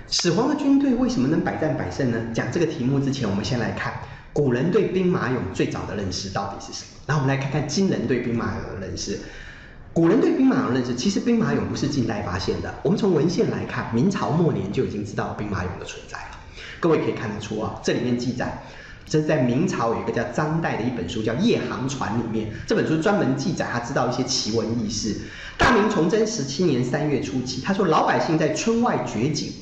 始皇的军队为什么能百战百胜呢？讲这个题目之前，我们先来看古人对兵马俑最早的认识到底是什么。然后我们来看看今人对兵马俑的认识。古人对兵马俑的认识，其实兵马俑不是近代发现的。我们从文献来看，明朝末年就已经知道兵马俑的存在了。各位可以看得出啊，这里面记载，这是在明朝有一个叫张岱的一本书，叫《夜航传》里面，这本书专门记载他知道一些奇闻异事。大明崇祯17年3月初7，他说老百姓在村外掘井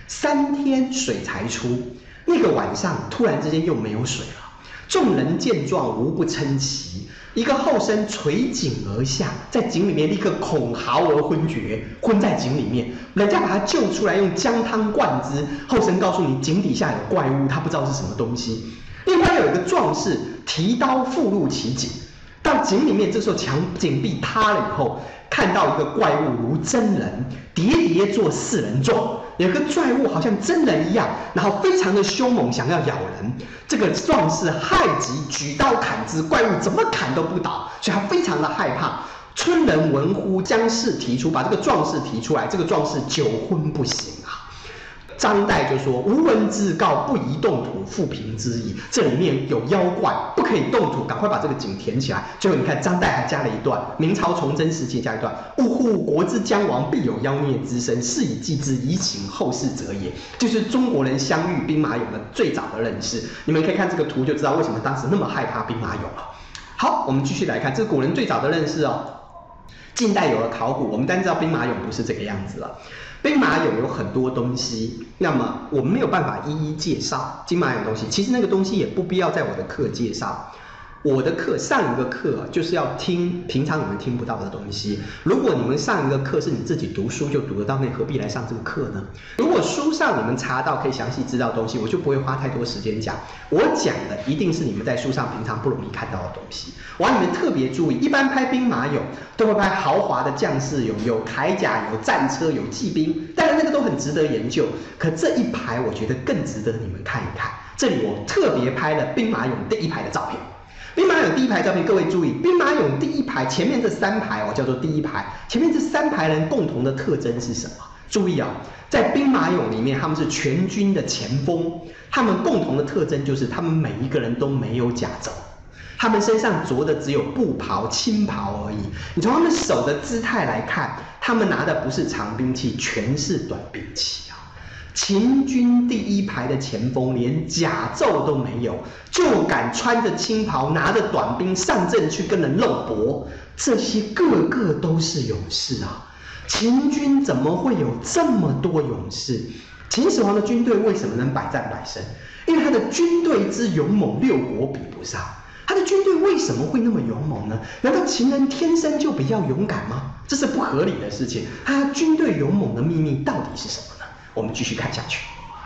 ，3天水才出，那个晚上突然之间又没有水了。众人见状无不称奇。一个后生垂井而下，在井里面立刻恐嚎而昏厥，昏在井里面。人家把他救出来，用姜汤灌之。后生告诉你，井底下有怪物，他不知道是什么东西。另外有一个壮士提刀复入其井，到井里面，这时候井壁塌了以后，看到一个怪物如真人，叠叠坐4人众。有个怪物好像真人一样，然后非常的凶猛，想要咬人。这个壮士害急，举刀砍之，怪物怎么砍都不倒，所以他非常的害怕。村人闻呼，将士提出，把这个壮士提出来。这个壮士酒昏不醒啊。张岱就说：“吾闻之告，不宜动土，复平之矣。这里面有妖怪，不可以动土，赶快把这个井填起来。”最后你看，张岱还加了一段，明朝崇祯时期加一段：“呜呼，国之将亡，必有妖孽之身，是以祭之，以请后世者也。”就是中国人相遇兵马俑的最早的认识。你们可以看这个图就知道为什么当时那么害怕兵马俑了。好，我们继续来看，这是古人最早的认识哦。近代有了考古，我们当然知道兵马俑不是这个样子了。兵马俑有很多东西，那么我们没有办法一一介绍兵马俑的东西。其实那个东西也不必要在我的课介绍。我的课上一个课就是要听平常你们听不到的东西。如果你们上一个课是你自己读书就读得到，那何必来上这个课呢？如果书上你们查到可以详细知道的东西，我就不会花太多时间讲。我讲的一定是你们在书上平常不容易看到的东西。我要你们特别注意，一般拍兵马俑都会拍豪华的将士俑，有铠甲、有战车、有骑兵，当然那个都很值得研究。可这一排我觉得更值得你们看一看。这里我特别拍了兵马俑第一排的照片。兵马俑第一排照片，各位注意，兵马俑第一排前面这3排我叫做第一排，前面这3排人共同的特征是什么？注意啊，在兵马俑里面，他们是全军的前锋，他们共同的特征就是他们每一个人都没有甲胄，他们身上着的只有布袍、青袍而已。你从他们手的姿态来看，他们拿的不是长兵器，全是短兵器。秦军第一排的前锋连甲胄都没有，就敢穿着青袍拿着短兵上阵去跟人肉搏，这些个个都是勇士啊！秦军怎么会有这么多勇士？秦始皇的军队为什么能百战百胜？因为他的军队之勇猛，6国比不上。他的军队为什么会那么勇猛呢？难道秦人天生就比较勇敢吗？这是不合理的事情。他军队勇猛的秘密到底是什么？我们继续看下去。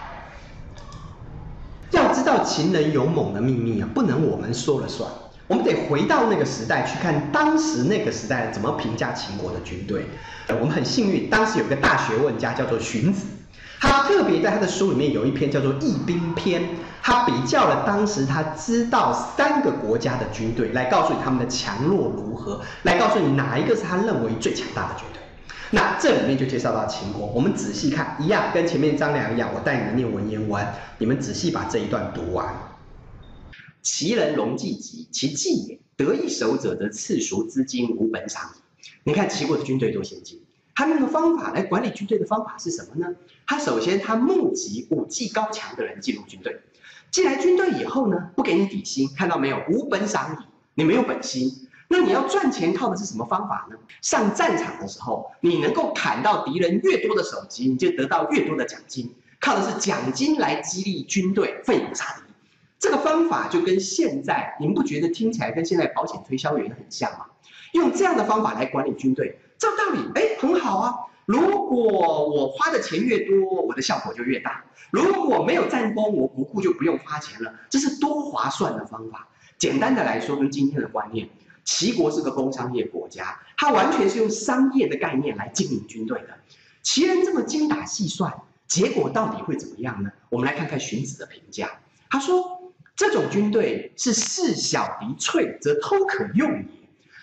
要知道秦人勇猛的秘密啊，不能我们说了算，我们得回到那个时代去看当时那个时代怎么评价秦国的军队。我们很幸运，当时有个大学问家叫做荀子，他特别在他的书里面有一篇叫做《义兵篇》，他比较了当时他知道3个国家的军队，来告诉你他们的强弱如何，来告诉你哪一个是他认为最强大的军队。那这里面就介绍到秦国，我们仔细看，一样跟前面张良一样，我带你们念文言文，你们仔细把这一段读完。齐人戎计急，其计也，得一手者，则次熟之精，无本赏矣。你看齐国的军队多先进，他用的方法来管理军队的方法是什么呢？他首先他募集武技高强的人进入军队，进来军队以后呢，不给你底薪，看到没有？无本赏矣，你没有本薪。那你要赚钱靠的是什么方法呢？上战场的时候，你能够砍到敌人越多的首级，你就得到越多的奖金，靠的是奖金来激励军队奋勇杀敌。这个方法就跟现在，你们不觉得听起来跟现在保险推销员很像吗？用这样的方法来管理军队，照道理，很好啊。如果我花的钱越多，我的效果就越大。如果没有战功，我国库就不用花钱了，这是多划算的方法。简单的来说，跟今天的观念。齐国是个工商业国家，它完全是用商业的概念来经营军队的。齐人这么精打细算，结果到底会怎么样呢？我们来看看荀子的评价。他说，这种军队是事小敌脆，则偷可用也。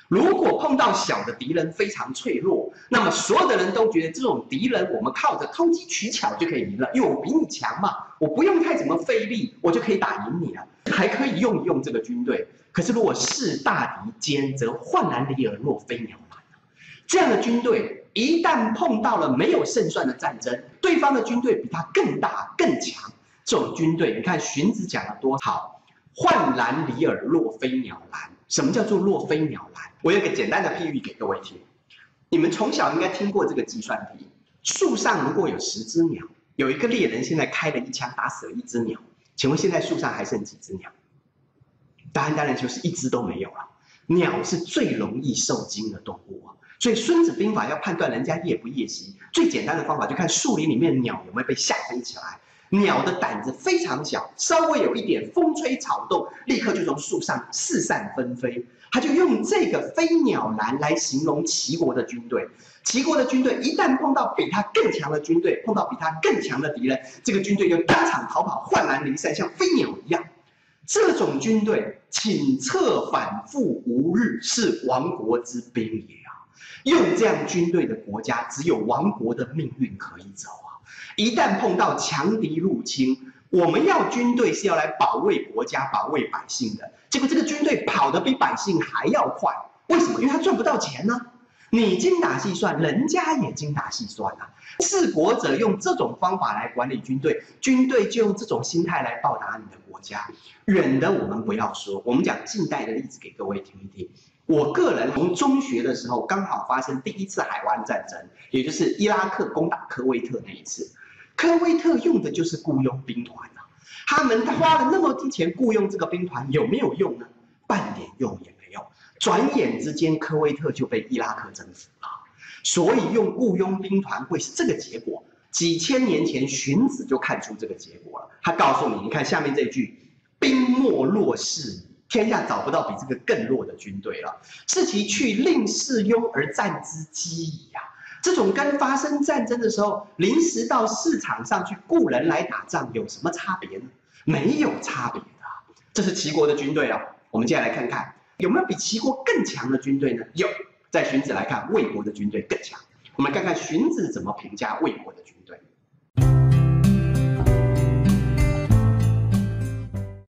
如果碰到小的敌人非常脆弱，那么所有的人都觉得这种敌人我们靠着投机取巧就可以赢了，因为我比你强嘛，我不用太怎么费力，我就可以打赢你了，还可以用一用这个军队。可是如果势大敌坚，则患难离耳，若飞鸟来。这样的军队一旦碰到了没有胜算的战争，对方的军队比他更大更强，这种军队，你看荀子讲的多好，患难离耳，若飞鸟来。什么叫做若飞鸟来？我有个简单的譬喻给各位听。你们从小应该听过这个计算题：树上如果有10只鸟，有一个猎人现在开了一枪打死了1只鸟，请问现在树上还剩几只鸟？答案当然就是1只都没有了。鸟是最容易受惊的动物啊，所以《孙子兵法》要判断人家夜不夜袭，最简单的方法就看树林里面的鸟有没有被吓飞起来。鸟的胆子非常小，稍微有一点风吹草动，立刻就从树上四散纷飞。他就用这个飞鸟南来形容齐国的军队。齐国的军队一旦碰到比他更强的军队，碰到比他更强的敌人，这个军队就当场逃跑，患难离散，像飞鸟一样。这种军队请策反复无日，是亡国之兵也啊！用这样军队的国家，只有亡国的命运可以走啊！一旦碰到强敌入侵，我们要军队是要来保卫国家、保卫百姓的。结果这个军队跑得比百姓还要快，为什么？因为他赚不到钱呢、你精打细算，人家也精打细算啊。治国者用这种方法来管理军队，军队就用这种心态来报答你的国家。远的我们不要说，我们讲近代的例子给各位听一听。我个人从中学的时候，刚好发生第1次海湾战争，也就是伊拉克攻打科威特那一次。科威特用的就是雇佣兵团啊，他们花了那么多钱雇佣这个兵团，有没有用呢？半点用也没有。转眼之间，科威特就被伊拉克征服了。所以用雇佣兵团会是这个结果。几千年前，荀子就看出这个结果了。他告诉你，你看下面这句：兵莫弱势矣。天下找不到比这个更弱的军队了。是其去令士庸而战之机矣啊！这种跟发生战争的时候，临时到市场上去雇人来打仗有什么差别呢？没有差别的。这是齐国的军队啊。我们接下来看看有没有比齐国更强的军队呢？有，在荀子来看，魏国的军队更强。我们看看荀子怎么评价魏国的军队。